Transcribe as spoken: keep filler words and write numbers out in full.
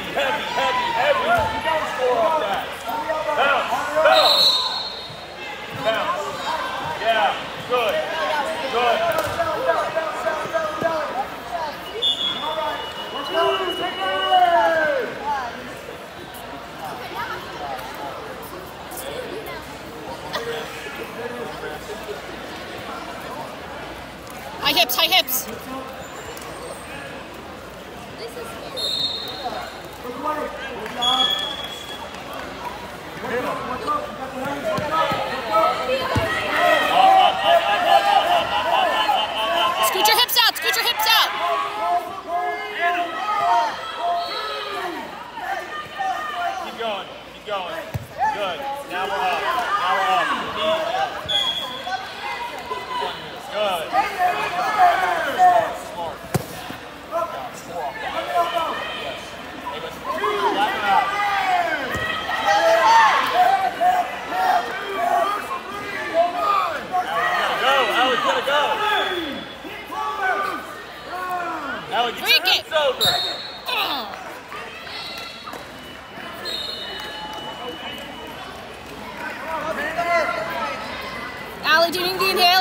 heavy, heavy, heavy. You don't score off that. Bounce, bounce. Bounce. Yeah, good. Good. High hips, high hips. Scoot your hips out, scoot your hips out. Keep going, keep going. Good. Now we're up. Now we're up. Good. Smart. Score off that. Yes. Hey, let's flatten it out. Go, Allie, gotta go. Allie, get your hips over. Allie, do you need the inhale?